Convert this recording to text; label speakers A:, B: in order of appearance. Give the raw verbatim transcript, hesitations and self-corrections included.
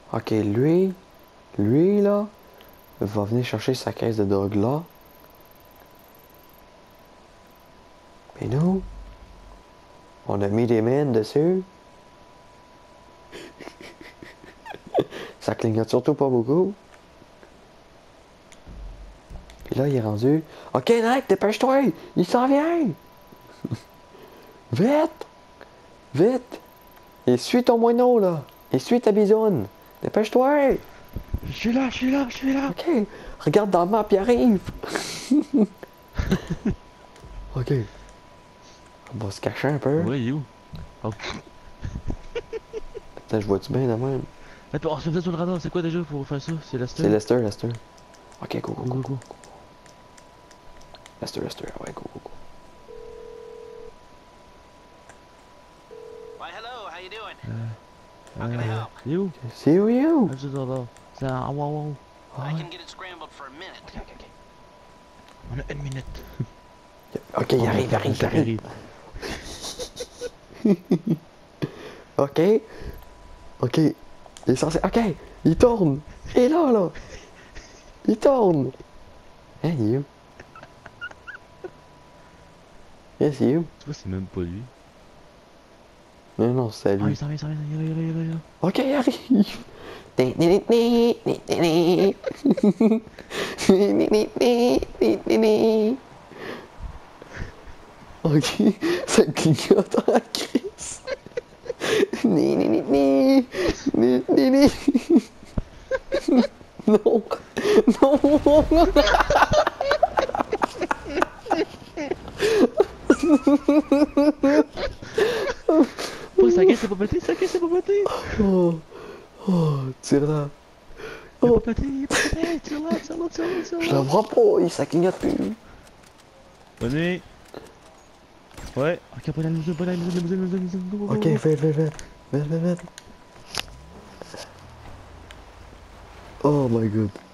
A: Ok, lui, lui là, va venir chercher sa caisse de drogue là. Et nous, on a mis des mines dessus. Ça clignote surtout pas beaucoup. Puis là, il est rendu. Ok, Nike, dépêche-toi! Il s'en vient! Vite! Vite! Et suis ton moineau, là! Et suis ta bisoune! Dépêche-toi!
B: Je suis là, je suis là, je suis là.
A: Ok! Regarde dans la map, il arrive! Ok. On va se cacher un peu.
B: Ouais, il est où? Oh.
A: Putain, je vois-tu bien de même?
B: Attends, on se fait sur le radar, c'est quoi déjà pour faire ça? C'est Lester?
A: C'est Lester, Lester. Ok, go, go,
B: Go,
A: go,
B: go,
A: go.
B: go.
A: Lester, Lester, ouais, go, go, go.
C: Why, hello, how you doing?
B: Euh,
C: How can I
B: euh,
C: help?
B: il est où?
A: See you, you!
B: Ah, je suis sur le radar. C'est un ah, wow, wow.
A: Ah,
C: I
A: ouais.
C: can get it scrambled for a minute.
A: Ok, ok, ok.
B: On a une minute.
A: Ok, il arrive, il arrive, il arrive. Ok. Ok. Il est censé. Ok. Il tourne. Il est là, là. Il tourne. Hein, il est où? Yes, il est où?
B: Tu vois, c'est même pas lui.
A: Non, non, c'est
B: Ah,
A: lui.
B: il s'en vient, il s'en vient, il est là, il est là, il est là, il est là.
A: Ok, il arrive. Ni, ni, ni, ni, ni, ni, ni. Ni, ni, ni, ni, ni, ni, ni. Ok, ça clignote en la crise. Ni, ni, ni, ni. Ni, ni, ni. Non. Non.
B: Oh, sa caisse, c'est pas pété, sa caisse, c'est pas pété.
A: Oh. Oh, tire là.
B: Il est
A: Oh.
B: pas pété, il est pas pété. Tire-là, tire-là, tire-là,
A: Je la
B: tire-là.
A: vois pas, ça clignote plus.
B: Bonne nuit. Ouais, ok, bonne nuit, bonne nuit, bonne nuit, bonne nuit, bonne nuit, go, go, go,
A: Ok,
B: go.
A: vite, vite, vite. Vite, vite, vite. Oh my god.